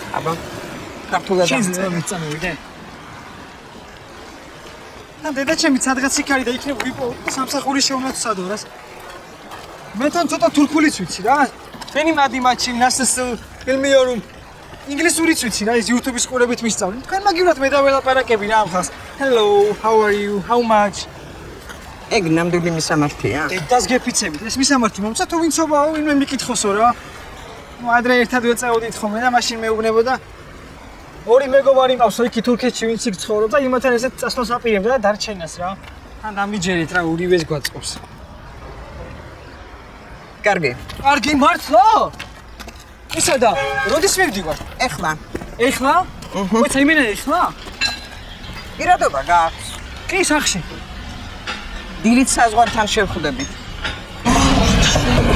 აბა ქართულად შეიძლება მეწამოვიდე და დედაჩემი სადღაც იქ არის და იქნებ ვიპო სამსახური შეუნაცადო რას მე თან ცოტა თურქულიც ვიცი რა ჩვენი მადიმაჩი ნასს ფილმიორუმ ინგლისურიც ვიცი რა ის YouTube-ის ყურებით მისწავლი თქვენ მაგივრად მე დაველაპარაკები რა ამ ხალხს hello how are you how much ეგ ნამდვილი მისამართია დედას გეფიცებით ეს მისამართი მომცა თუ ვინცობაო ვინმე მიკითხოსო რა ნუ ადრე ერთად ვეწაოდით ხოლმე და მაშინ მეუბნებოდა ორი მეგობარი მყავს იქ თურქეთში ვინც იქ ცხოვრობს და იმათან ესეთ წასვლას აპირებდა და დარჩენას რა თან დამიჯერით რა ორივეს გვაწყობს კარგი კარგი მართლა ისა და როდის მივდივარ ეხლა მოიცა იმენა ეხლა პირადობა გაქვს კი სახში დილით საზღვართან შევხვდებით